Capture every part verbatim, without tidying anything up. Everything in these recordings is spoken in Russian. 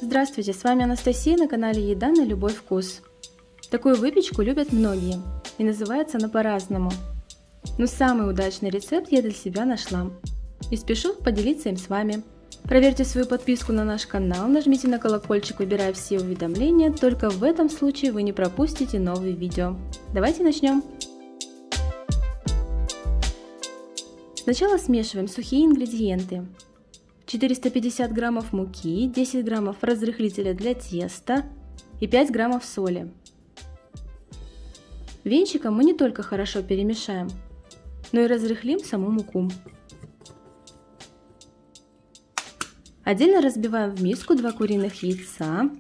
Здравствуйте, с вами Анастасия на канале Еда на любой вкус. Такую выпечку любят многие и называется она по-разному. Но самый удачный рецепт я для себя нашла и спешу поделиться им с вами. Проверьте свою подписку на наш канал, нажмите на колокольчик, выбирая все уведомления, только в этом случае вы не пропустите новые видео. Давайте начнем. Сначала смешиваем сухие ингредиенты. четыреста пятьдесят граммов муки, десять граммов разрыхлителя для теста и пять граммов соли. Венчиком мы не только хорошо перемешаем, но и разрыхлим саму муку. Отдельно разбиваем в миску два куриных яйца.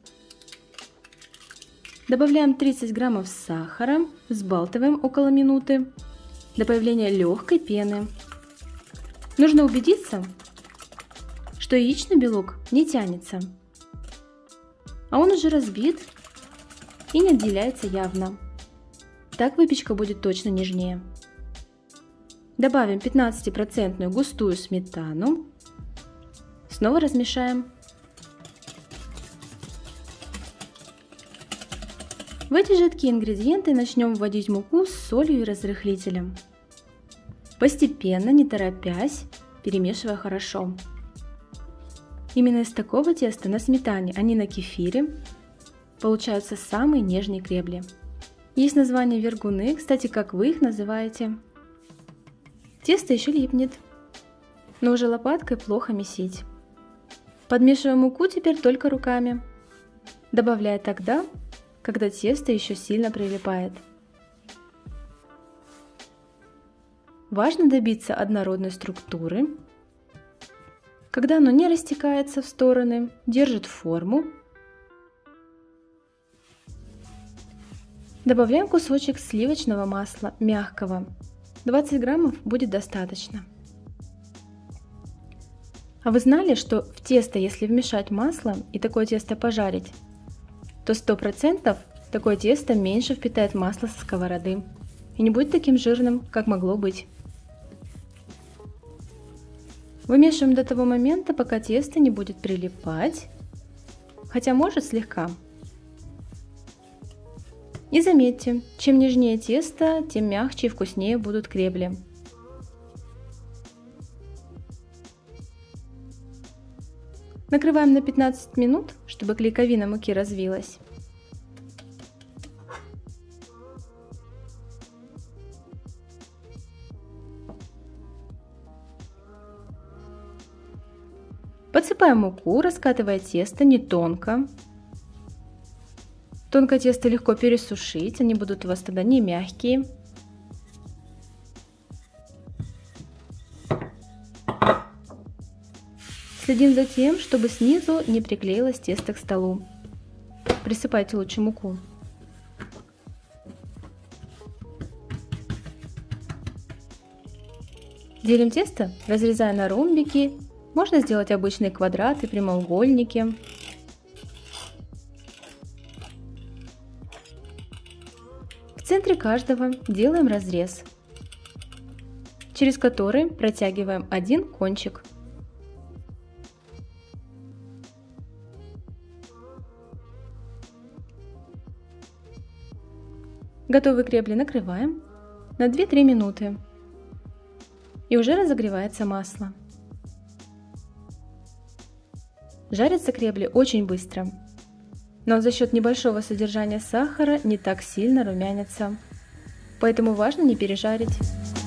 Добавляем тридцать граммов сахара, взбалтываем около минуты до появления легкой пены. Нужно убедиться, что яичный белок не тянется, а он уже разбит и не отделяется явно. Так выпечка будет точно нежнее. Добавим пятнадцатипроцентную густую сметану. Снова размешаем. В эти жидкие ингредиенты начнем вводить муку с солью и разрыхлителем. Постепенно, не торопясь, перемешивая хорошо. Именно из такого теста на сметане, а не на кефире, получаются самые нежные кребли. Есть название вергуны, кстати, как вы их называете. Тесто еще липнет, но уже лопаткой плохо месить. Подмешиваем муку теперь только руками, добавляя тогда, когда тесто еще сильно прилипает. Важно добиться однородной структуры. Когда оно не растекается в стороны, держит форму. Добавляем кусочек сливочного масла, мягкого. двадцать граммов будет достаточно. А вы знали, что в тесто, если вмешать масло и такое тесто пожарить, то сто процентов такое тесто меньше впитает масло со сковороды и не будет таким жирным, как могло быть. Вымешиваем до того момента, пока тесто не будет прилипать, хотя может слегка. И заметьте, чем нежнее тесто, тем мягче и вкуснее будут кребли. Накрываем на пятнадцать минут, чтобы клейковина муки развилась. Подсыпаем муку, раскатывая тесто не тонко. Тонкое тесто легко пересушить, они будут у вас тогда не мягкие. Следим за тем, чтобы снизу не приклеилось тесто к столу. Присыпайте лучше муку. Делим тесто, разрезая на ромбики. Можно сделать обычные квадраты, прямоугольники. В центре каждого делаем разрез, через который протягиваем один кончик. Готовые кребли накрываем на две-три минуты. И уже разогревается масло. Жарятся кребли очень быстро, но за счет небольшого содержания сахара не так сильно румянятся, поэтому важно не пережарить.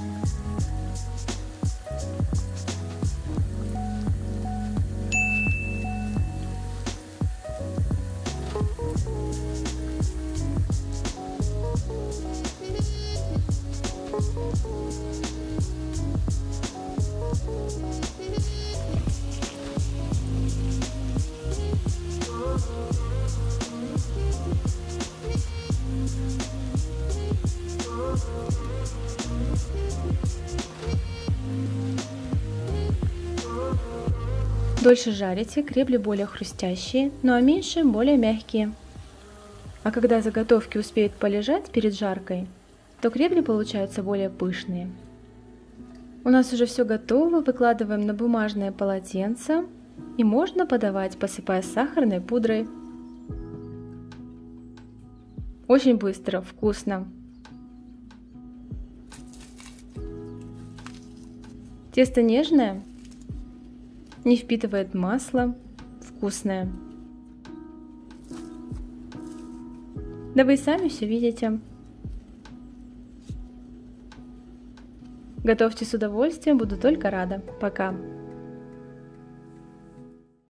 Дольше жарите, кребли более хрустящие, ну а меньше более мягкие. А когда заготовки успеют полежать перед жаркой, то кребли получаются более пышные. У нас уже все готово, выкладываем на бумажное полотенце И можно подавать, посыпая сахарной пудрой. Очень быстро, вкусно. Тесто нежное, не впитывает масло, вкусное. Да вы и сами все видите. Готовьте с удовольствием, буду только рада. Пока!